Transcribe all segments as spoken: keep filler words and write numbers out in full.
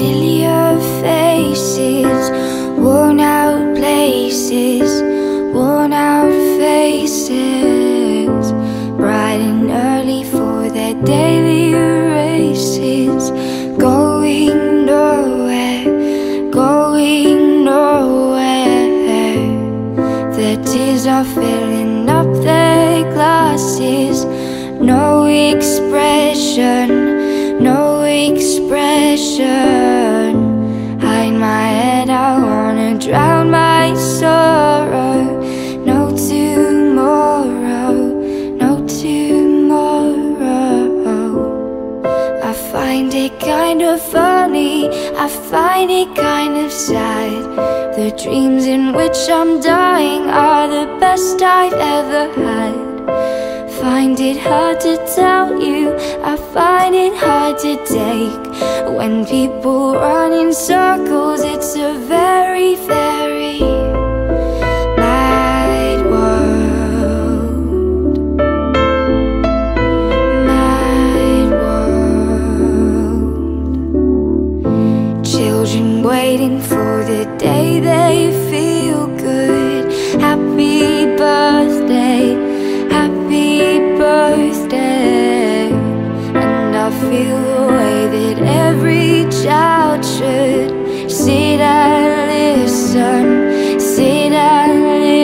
Familiar faces, worn out places, worn out faces, bright and early for their daily races, going nowhere, going nowhere. Their tears are filling up their glasses, no expression, no expression. Hide my head, I wanna drown my sorrow. No tomorrow, no tomorrow. I find it kind of funny, I find it kind of sad. The dreams in which I'm dying are the best I've ever had. Find it hard to tell you, I find it hard to take. When people run in circles, it's a very, very mad world. Mad world. Children waiting for the day they feel good. Happy birthday, happy birthday. And I feel the way that every child should. Sit and listen, sit and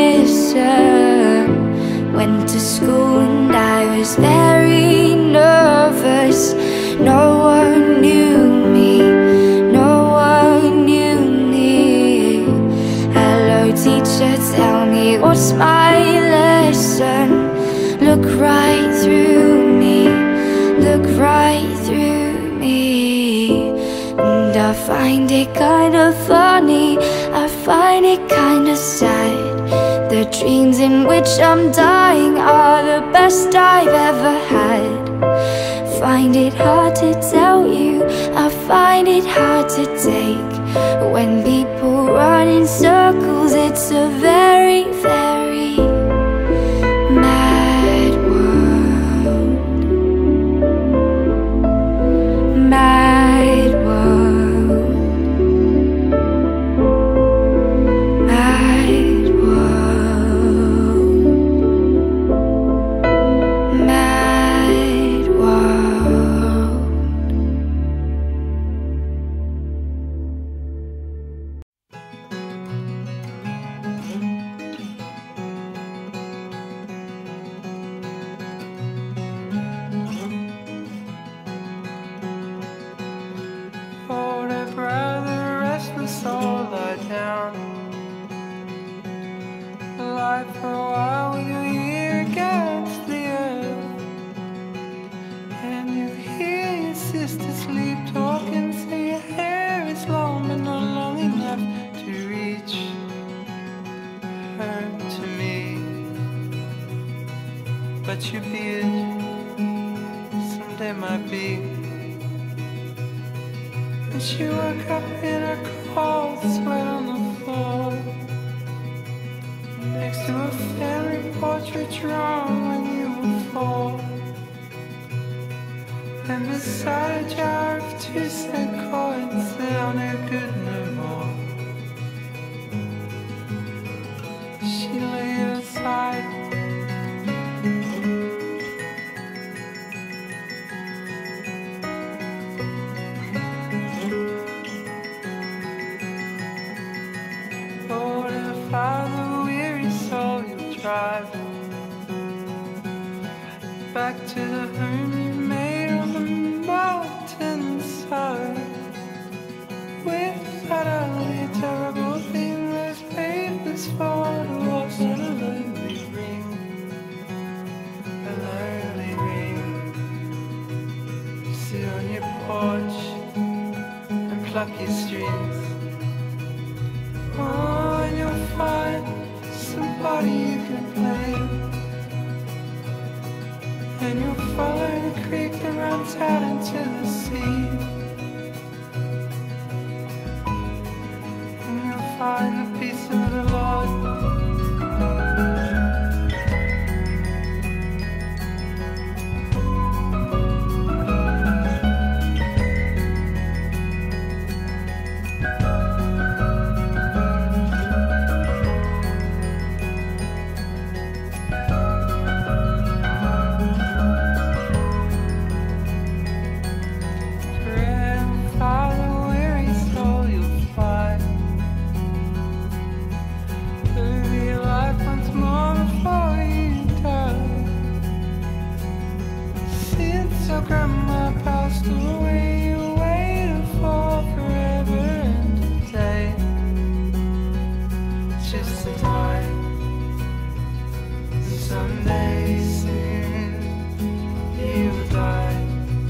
listen. Went to school and I was very nervous. No one knew me, no one knew me. Hello teacher, tell me what's my lesson. Look right through me, look right through me. And I find it kind of funny, I find it kind of sad. The dreams in which I'm dying are the best I've ever had. Find it hard to tell you, I find it hard to take. When people run in circles, it's a very, very mad world. Mad world. Mad world. Mad world. Hold a brother, restless all lie down. Lie for a while with your ear against the earth, and you hear your sister sleep talking. Say your hair is long but not long enough to reach her to me. But your beard someday might be. And she woke up in a cold sweat on the floor, next to a family portrait drawn when you were four, and beside a jar of two cent coins that are no good no more. She laid it aside. Lord, if I'm a weary soul, you'll drive back to the home you made on the mountainside. With that ugly, terrible thing, there's papers for divorce and a lonely ring, a lonely ring. Sit on your porch and pluck your strings. Oh, and you'll find somebody you can blame, and you'll follow the creek that runs out into the sea, and you'll find the peace of the Lord. passed away, you waited for forever, and today it's just a die. And someday soon you will die.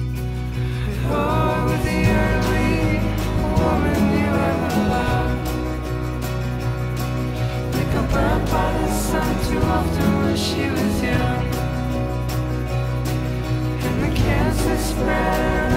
Oh, with the only woman you ever loved, they got burnt by the sun too often when she was young, and the cancer spread